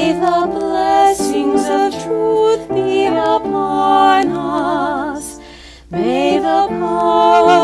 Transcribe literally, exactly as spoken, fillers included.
May the blessings of truth be upon us. May the power